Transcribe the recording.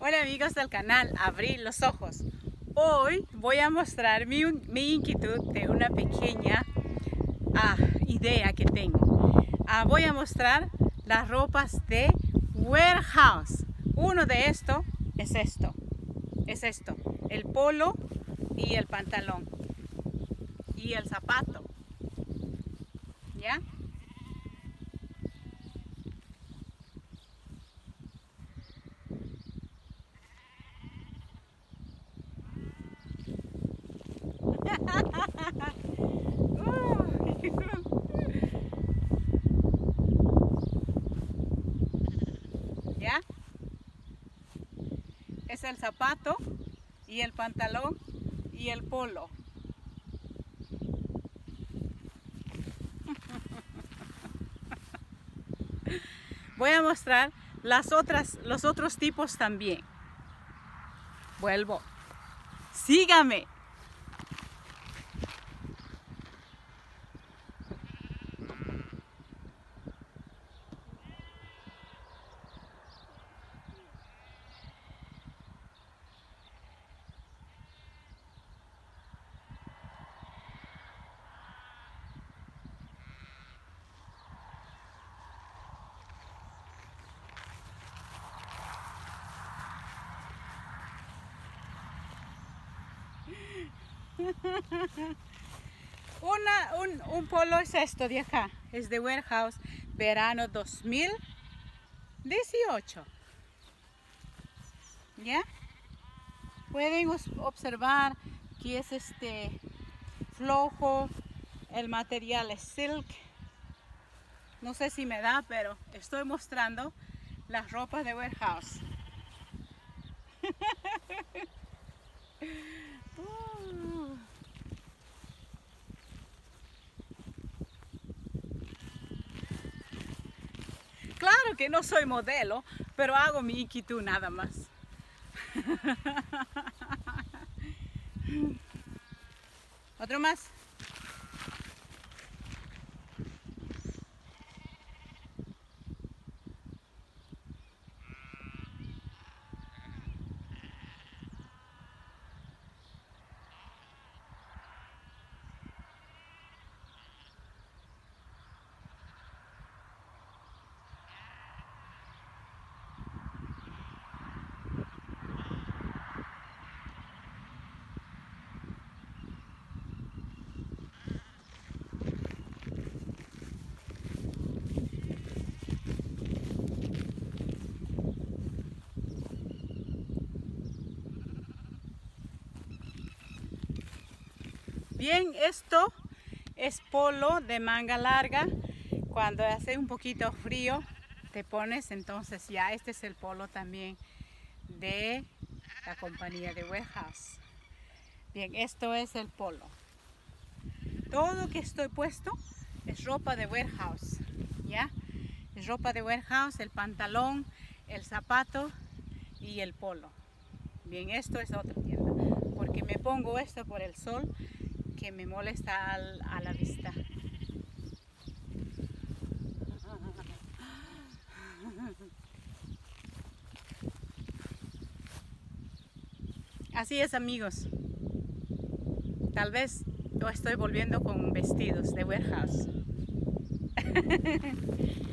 Hola amigos del canal Abrir los Ojos. Hoy voy a mostrar mi inquietud de una pequeña idea que tengo. Voy a mostrar las ropas de warehouse. Uno de estos es esto. El polo y el pantalón. Y el zapato. ¿Ya? ¿Ya? Es el zapato y el pantalón y el polo. Voy a mostrar los otros tipos también. Vuelvo. Sígame. Un polo es esto de acá, es de Warehouse, verano 2018. ¿Ya? Pueden observar que es flojo, el material es silk. No sé si me da, pero estoy mostrando las ropas de Warehouse. Claro que no soy modelo, pero hago mi inquietud nada más. Otro más. Bien, esto es polo de manga larga. Cuando hace un poquito frío te pones, entonces ya este es el polo también de la compañía de Warehouse. Bien, esto es el polo. Todo lo que estoy puesto es ropa de Warehouse, ¿ya? Es ropa de Warehouse, el pantalón, el zapato y el polo. Bien, esto es otra tienda, porque me pongo esto por el sol que me molesta a la vista. Así es, amigos. Tal vez yo estoy volviendo con vestidos de Warehouse.